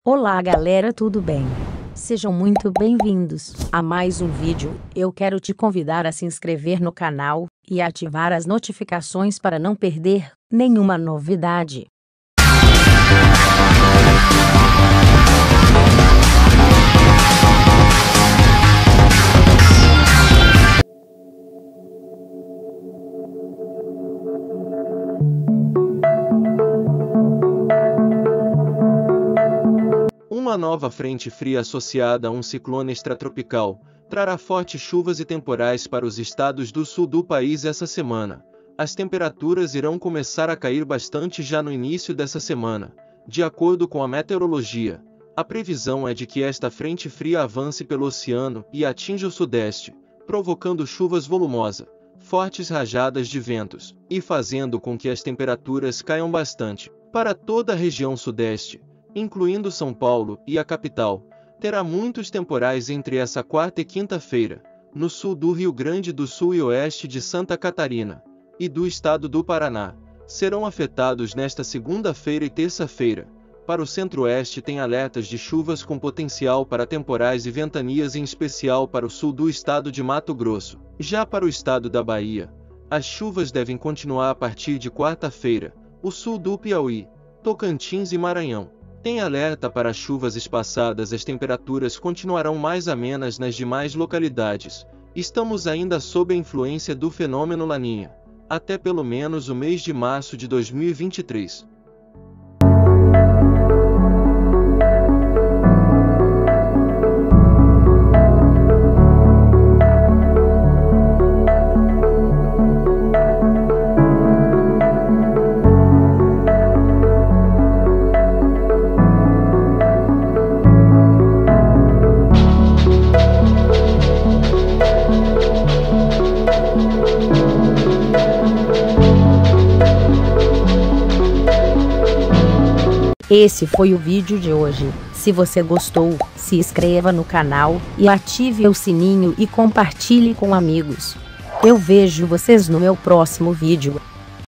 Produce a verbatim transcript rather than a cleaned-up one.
Olá galera, tudo bem? Sejam muito bem-vindos a mais um vídeo. Eu quero te convidar a se inscrever no canal e ativar as notificações para não perder nenhuma novidade. Uma nova frente fria associada a um ciclone extratropical trará fortes chuvas e temporais para os estados do sul do país essa semana. As temperaturas irão começar a cair bastante já no início dessa semana. De acordo com a meteorologia, a previsão é de que esta frente fria avance pelo oceano e atinja o sudeste, provocando chuvas volumosas, fortes rajadas de ventos, e fazendo com que as temperaturas caiam bastante. Para toda a região sudeste, incluindo São Paulo e a capital, terá muitos temporais entre essa quarta e quinta-feira, no sul do Rio Grande do Sul e oeste de Santa Catarina, e do estado do Paraná. Serão afetados nesta segunda-feira e terça-feira. Para o centro-oeste tem alertas de chuvas com potencial para temporais e ventanias, em especial para o sul do estado de Mato Grosso. Já para o estado da Bahia, as chuvas devem continuar a partir de quarta-feira. O sul do Piauí, Tocantins e Maranhão tem alerta para chuvas espaçadas. As temperaturas continuarão mais amenas nas demais localidades. Estamos ainda sob a influência do fenômeno Laninha, até pelo menos o mês de março de dois mil e vinte e três. Esse foi o vídeo de hoje. Se você gostou, se inscreva no canal e ative o sininho e compartilhe com amigos. Eu vejo vocês no meu próximo vídeo.